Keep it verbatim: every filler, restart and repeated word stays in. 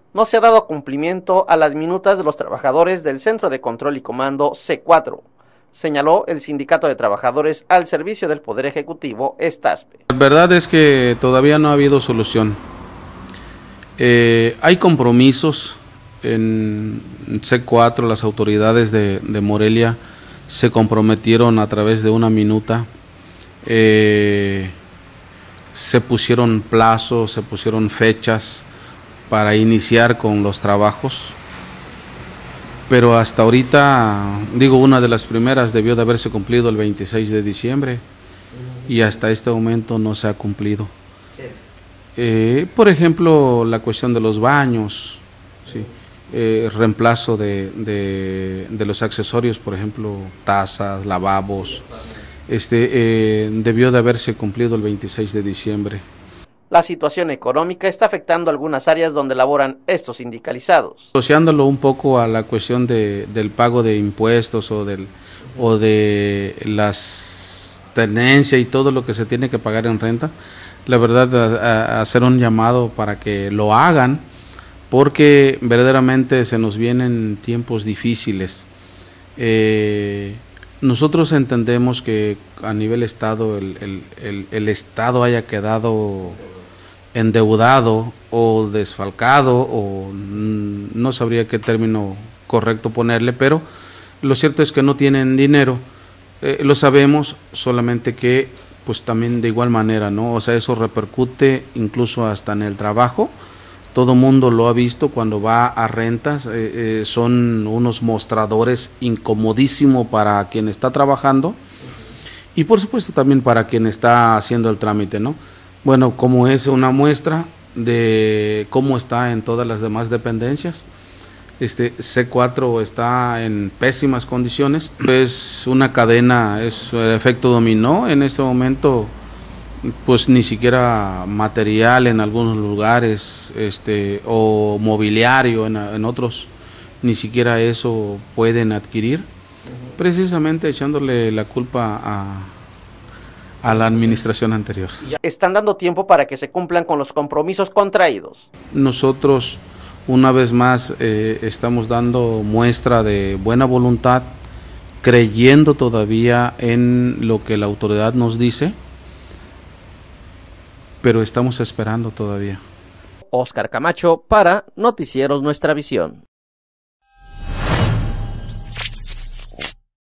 no se ha dado cumplimiento a las minutas de los trabajadores del Centro de Control y Comando C cuatro, señaló el Sindicato de Trabajadores al Servicio del Poder Ejecutivo, STASPE. La verdad es que todavía no ha habido solución. Eh, hay compromisos en C cuatro, las autoridades de, de Morelia se comprometieron a través de una minuta, eh, se pusieron plazos, se pusieron fechas para iniciar con los trabajos, pero hasta ahorita, digo, una de las primeras debió de haberse cumplido el veintiséis de diciembre y hasta este momento no se ha cumplido. Eh, por ejemplo, la cuestión de los baños, ¿sí? eh, reemplazo de, de, de los accesorios, por ejemplo, tazas, lavabos, este, eh, debió de haberse cumplido el veintiséis de diciembre. La situación económica está afectando algunas áreas donde laboran estos sindicalizados. Asociándolo un poco a la cuestión de, del pago de impuestos o, del, o de las tenencias y todo lo que se tiene que pagar en renta, la verdad, a, a hacer un llamado para que lo hagan, porque verdaderamente se nos vienen tiempos difíciles. Eh, nosotros entendemos que a nivel Estado el, el, el, el Estado haya quedado endeudado o desfalcado, o no sabría qué término correcto ponerle, pero lo cierto es que no tienen dinero, eh, lo sabemos, solamente que pues también de igual manera, ¿no? O sea, eso repercute incluso hasta en el trabajo. Todo mundo lo ha visto cuando va a rentas, eh, eh, son unos mostradores incomodísimos para quien está trabajando y por supuesto también para quien está haciendo el trámite, ¿no? Bueno, como es una muestra de cómo está en todas las demás dependencias, este C cuatro está en pésimas condiciones, es una cadena, es el efecto dominó. En este momento pues ni siquiera material en algunos lugares, este, o mobiliario en, en otros, ni siquiera eso pueden adquirir, precisamente echándole la culpa a, a la administración anterior. Están dando tiempo para que se cumplan con los compromisos contraídos. Nosotros, una vez más, eh, estamos dando muestra de buena voluntad, creyendo todavía en lo que la autoridad nos dice, pero estamos esperando todavía. Oscar Camacho para Noticieros Nuestra Visión.